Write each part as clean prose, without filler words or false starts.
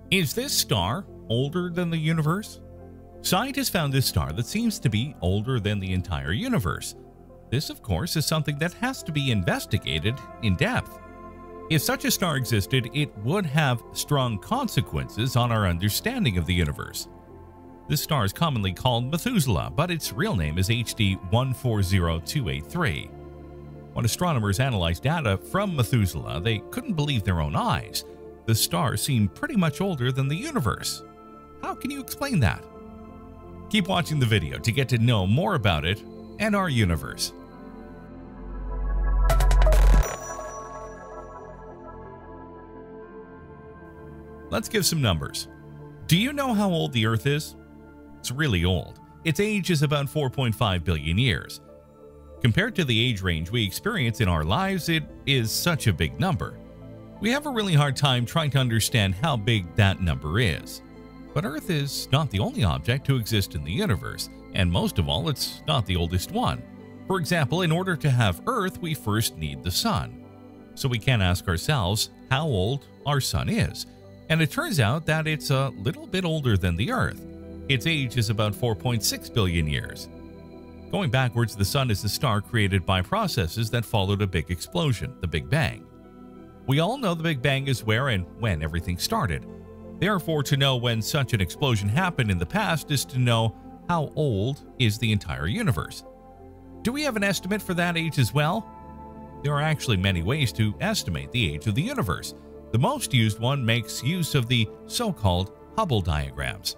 Is this star older than the universe? Scientists found this star that seems to be older than the entire universe. This, of course, is something that has to be investigated in depth. If such a star existed, it would have strong consequences on our understanding of the universe. This star is commonly called Methuselah, but its real name is HD 140283. When astronomers analyzed data from Methuselah, they couldn't believe their own eyes. The star seemed pretty much older than the universe. How can you explain that? Keep watching the video to get to know more about it and our universe. Let's give some numbers. Do you know how old the Earth is? It's really old. Its age is about 4.5 billion years. Compared to the age range we experience in our lives, it is such a big number. We have a really hard time trying to understand how big that number is. But Earth is not the only object to exist in the universe, and most of all, it's not the oldest one. For example, in order to have Earth, we first need the Sun. So we can ask ourselves how old our Sun is. And it turns out that it's a little bit older than the Earth. Its age is about 4.6 billion years. Going backwards, the Sun is a star created by processes that followed a big explosion, the Big Bang. We all know the Big Bang is where and when everything started. Therefore, to know when such an explosion happened in the past is to know how old is the entire universe. Do we have an estimate for that age as well? There are actually many ways to estimate the age of the universe. The most used one makes use of the so-called Hubble diagrams.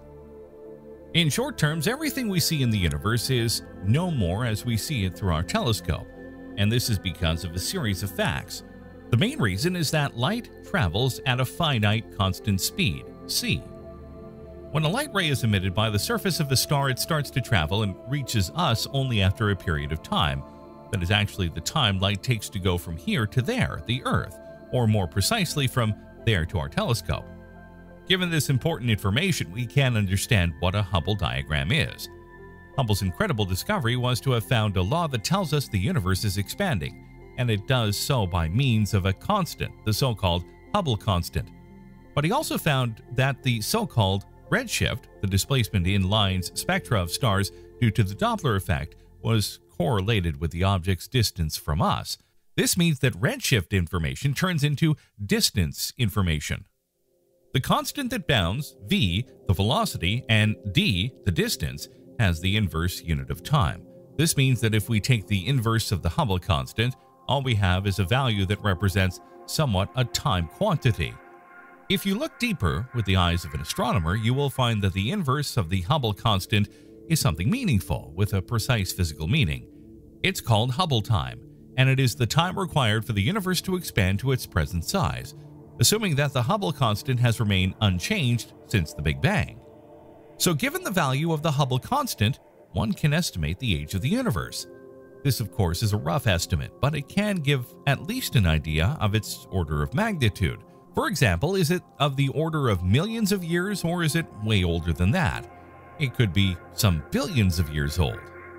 In short terms, everything we see in the universe is no more as we see it through our telescope, and this is because of a series of facts. The main reason is that light travels at a finite constant speed, c. When a light ray is emitted by the surface of a star, it starts to travel and reaches us only after a period of time. That is actually the time light takes to go from here to there, the Earth, or more precisely from there to our telescope. Given this important information, we can understand what a Hubble diagram is. Hubble's incredible discovery was to have found a law that tells us the universe is expanding, and it does so by means of a constant, the so-called Hubble constant. But he also found that the so-called redshift, the displacement in lines spectra of stars due to the Doppler effect, was correlated with the object's distance from us. This means that redshift information turns into distance information. The constant that bounds, v, the velocity, and d, the distance, has the inverse unit of time. This means that if we take the inverse of the Hubble constant, all we have is a value that represents somewhat a time quantity. If you look deeper with the eyes of an astronomer, you will find that the inverse of the Hubble constant is something meaningful with a precise physical meaning. It's called Hubble time, and it is the time required for the universe to expand to its present size, assuming that the Hubble constant has remained unchanged since the Big Bang. So given the value of the Hubble constant, one can estimate the age of the universe. This, of course, is a rough estimate, but it can give at least an idea of its order of magnitude. For example, is it of the order of millions of years, or is it way older than that? It could be some billions of years old.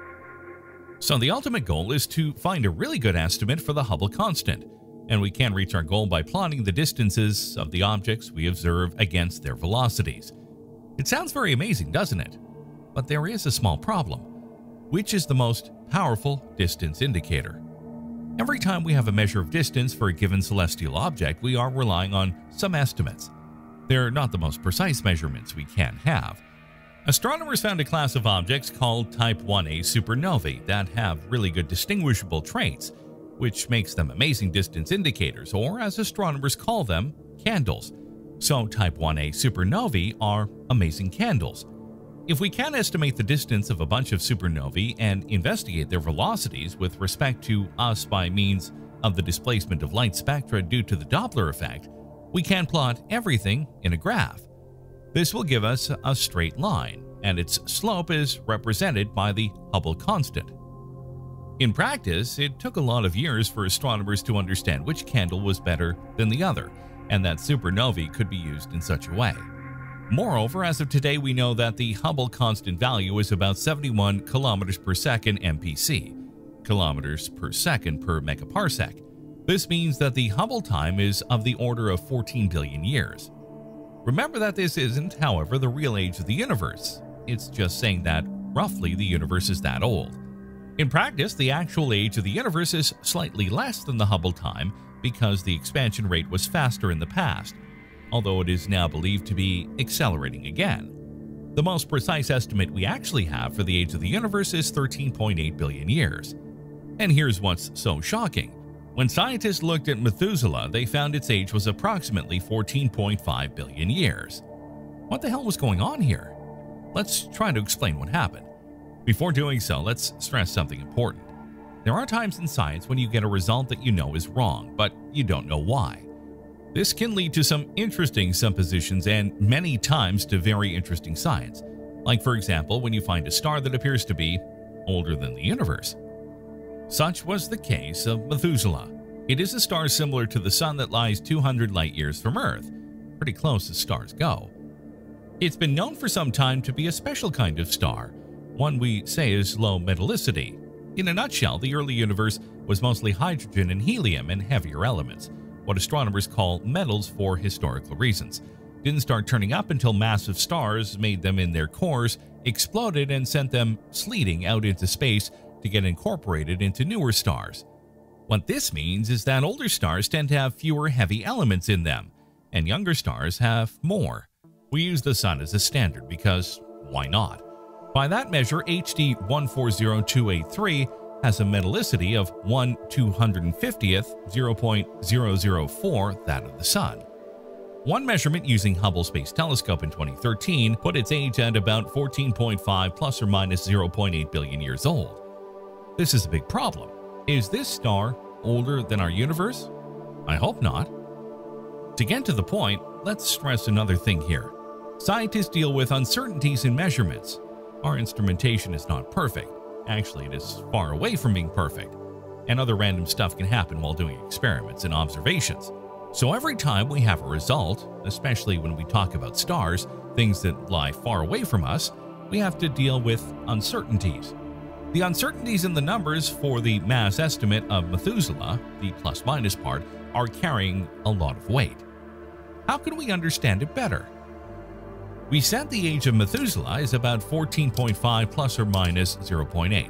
So the ultimate goal is to find a really good estimate for the Hubble constant, and we can reach our goal by plotting the distances of the objects we observe against their velocities. It sounds very amazing, doesn't it? But there is a small problem. Which is the most powerful distance indicator? Every time we have a measure of distance for a given celestial object, we are relying on some estimates. They're not the most precise measurements we can have. Astronomers found a class of objects called Type 1a supernovae that have really good distinguishable traits, which makes them amazing distance indicators, or as astronomers call them, candles. So Type 1a supernovae are amazing candles. If we can estimate the distance of a bunch of supernovae and investigate their velocities with respect to us by means of the displacement of light spectra due to the Doppler effect, we can plot everything in a graph. This will give us a straight line, and its slope is represented by the Hubble constant. In practice, it took a lot of years for astronomers to understand which candle was better than the other, and that supernovae could be used in such a way. Moreover, as of today, we know that the Hubble constant value is about 71 kilometers per second MPC, kilometers per second per megaparsec. This means that the Hubble time is of the order of 14 billion years. Remember that this isn't, however, the real age of the universe. It's just saying that roughly the universe is that old. In practice, the actual age of the universe is slightly less than the Hubble time because the expansion rate was faster in the past, although it is now believed to be accelerating again. The most precise estimate we actually have for the age of the universe is 13.8 billion years. And here's what's so shocking. When scientists looked at Methuselah, they found its age was approximately 14.5 billion years. What the hell was going on here? Let's try to explain what happened. Before doing so, let's stress something important. There are times in science when you get a result that you know is wrong, but you don't know why. This can lead to some interesting suppositions and many times to very interesting science. Like, for example, when you find a star that appears to be older than the universe. Such was the case of Methuselah. It is a star similar to the Sun that lies 200 light years from Earth, pretty close as stars go. It's been known for some time to be a special kind of star, one we say is low metallicity. In a nutshell, the early universe was mostly hydrogen and helium and heavier elements, what astronomers call metals for historical reasons. Didn't start turning up until massive stars made them in their cores, exploded, and sent them sleeting out into space to get incorporated into newer stars. What this means is that older stars tend to have fewer heavy elements in them, and younger stars have more. We use the Sun as a standard because why not? By that measure, HD 140283 has a metallicity of 1/250th, 0.004 that of the Sun. One measurement using Hubble Space Telescope in 2013 put its age at about 14.5 plus or minus 0.8 billion years old. This is a big problem. Is this star older than our universe? I hope not. To get to the point, let's stress another thing here. Scientists deal with uncertainties in measurements. Our instrumentation is not perfect. Actually, it is far away from being perfect. And other random stuff can happen while doing experiments and observations. So every time we have a result, especially when we talk about stars, things that lie far away from us, we have to deal with uncertainties. The uncertainties in the numbers for the mass estimate of Methuselah, the plus-minus part, are carrying a lot of weight. How can we understand it better? We said the age of Methuselah is about 14.5 plus or minus 0.8.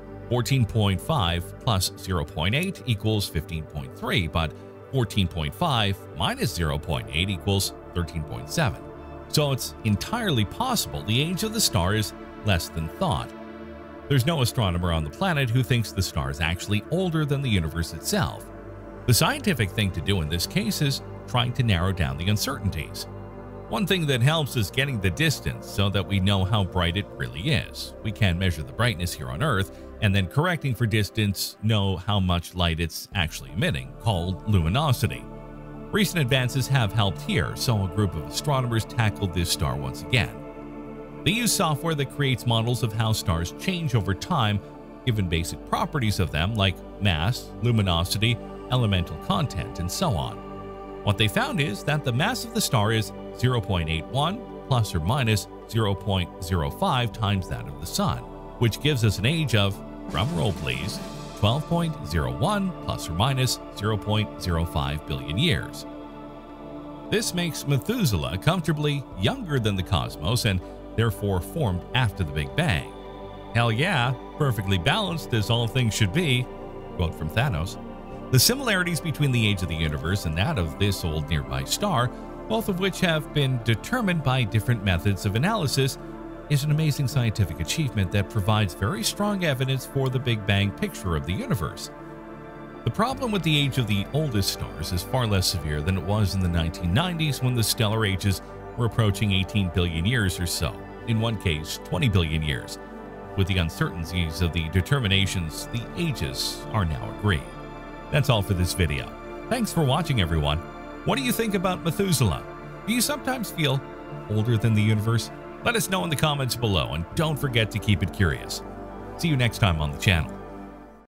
14.5 plus 0.8 equals 15.3, but 14.5 minus 0.8 equals 13.7. So it's entirely possible the age of the star is less than thought. There's no astronomer on the planet who thinks the star is actually older than the universe itself. The scientific thing to do in this case is trying to narrow down the uncertainties. One thing that helps is getting the distance so that we know how bright it really is. We can measure the brightness here on Earth and then correcting for distance know how much light it's actually emitting, called luminosity. Recent advances have helped here, so a group of astronomers tackled this star once again. They use software that creates models of how stars change over time, given basic properties of them like mass, luminosity, elemental content, and so on. What they found is that the mass of the star is 0.81 plus or minus 0.05 times that of the Sun, which gives us an age of, drumroll please, 12.01 plus or minus 0.05 billion years. This makes Methuselah comfortably younger than the cosmos and therefore formed after the Big Bang. Hell yeah, perfectly balanced as all things should be, quote from Thanos. The similarities between the age of the universe and that of this old nearby star, both of which have been determined by different methods of analysis, is an amazing scientific achievement that provides very strong evidence for the Big Bang picture of the universe. The problem with the age of the oldest stars is far less severe than it was in the 1990s when the stellar ages were approaching 18 billion years or so, in one case 20 billion years. With the uncertainties of the determinations, the ages are now agreed. That's all for this video. Thanks for watching, everyone. What do you think about Methuselah? Do you sometimes feel older than the universe? Let us know in the comments below, and don't forget to keep it curious. See you next time on the channel.